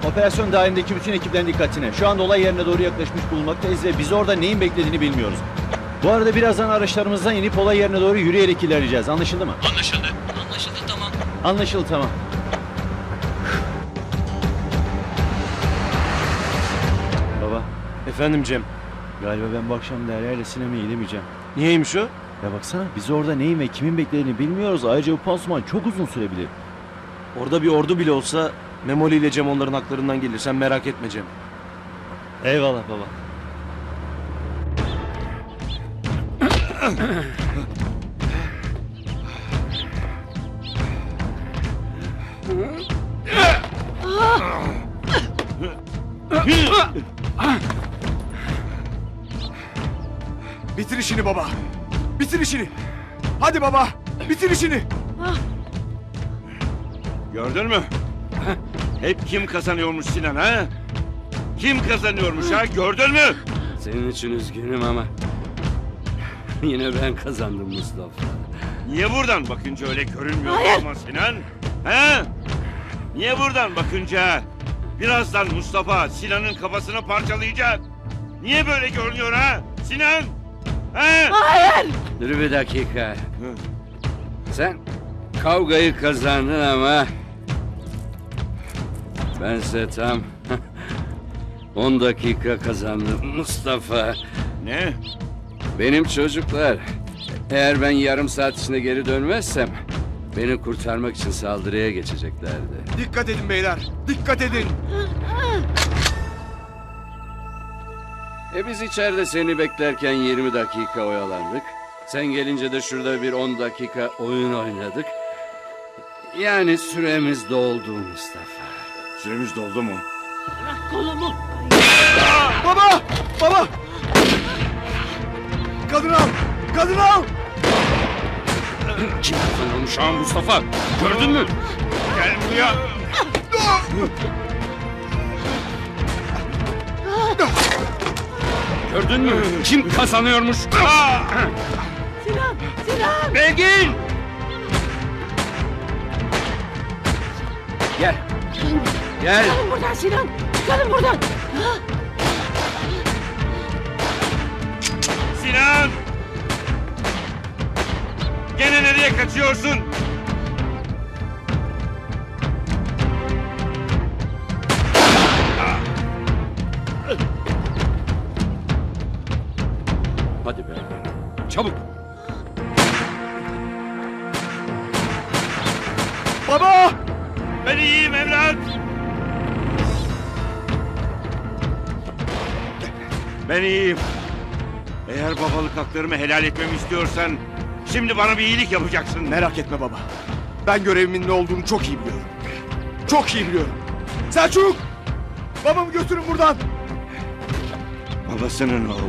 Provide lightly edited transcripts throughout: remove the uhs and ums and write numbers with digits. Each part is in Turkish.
Operasyon dahilindeki bütün ekiplerin dikkatine. Şu anda olay yerine doğru yaklaşmış bulunmaktayız ve biz orada neyin beklediğini bilmiyoruz. Bu arada birazdan araçlarımızdan inip olay yerine doğru yürüyerek ilerleyeceğiz. Anlaşıldı mı? Anlaşıldı. Anlaşıldı, tamam. Anlaşıldı, tamam. Baba. Efendim Cem. Galiba ben bu akşam Derya ile sinemaya gidemeyeceğim. Niyeymiş o? Ya baksana, biz orada neyin ve kimin beklediğini bilmiyoruz. Ayrıca bu pansuman çok uzun sürebilir. Orada bir ordu bile olsa Memoli ile Cem onların haklarından gelir. Sen merak etme Cem. Eyvallah baba. Bitir işini baba. Bitir işini. Hadi baba. Bitir işini. Gördün mü? Hep kim kazanıyormuş Sinan ha? Kim kazanıyormuş ha? Gördün mü? Senin için üzgünüm ama yine ben kazandım Mustafa. Niye buradan bakınca öyle görünmüyor ama Sinan? He? Niye buradan bakınca? Birazdan Mustafa Sinan'ın kafasını parçalayacak. Niye böyle görünüyor ha? Sinan? He? Hayır! Dur bir dakika. Sen kavgayı kazandın ama bense tam 10 dakika kazandım Mustafa. Ne? Benim çocuklar, eğer ben yarım saat içinde geri dönmezsem beni kurtarmak için saldırıya geçeceklerdi. Dikkat edin beyler. Dikkat edin. Biz içeride seni beklerken 20 dakika oyalandık. Sen gelince de şurada bir 10 dakika oyun oynadık. Yani süremiz doldu Mustafa. Süremiz doldu mu? Bırak kolumu! Baba! Baba! Kadını al! Kadını al! Kim kazanıyormuş ha Mustafa? Gördün mü? Gel buraya. Gördün mü? Kim kazanıyormuş? Sinan! Sinan! Belgin! Gel. Gel. Çıkalım buradan Sinan! Çıkalım buradan! Sinan! Gene nereye kaçıyorsun? Hadi be. Çabuk. Baba! Ben iyiyim evlat. Ben iyiyim. Eğer babalık haklarımı helal etmemi istiyorsan şimdi bana bir iyilik yapacaksın. Merak etme baba. Ben görevimin ne olduğunu çok iyi biliyorum. Çok iyi biliyorum. Selçuk! Babamı götürün buradan. Babasının oğlu.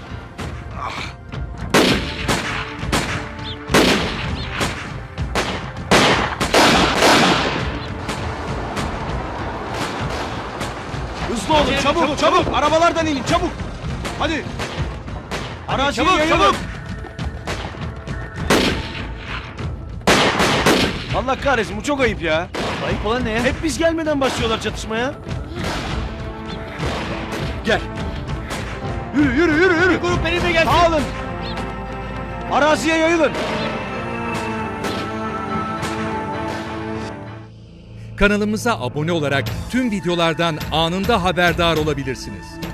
Hızlı olun, çabuk, çabuk. Arabalardan inin, çabuk. Hadi. Araziye yayılın. Allah kahretsin, bu çok ayıp ya. Ayıp olan ne ya? Hep biz gelmeden başlıyorlar çatışmaya. Gel. Yürü, yürü, yürü, yürü. Grup benimle gelsin. Dağılın. Araziye yayılın. Kanalımıza abone olarak tüm videolardan anında haberdar olabilirsiniz.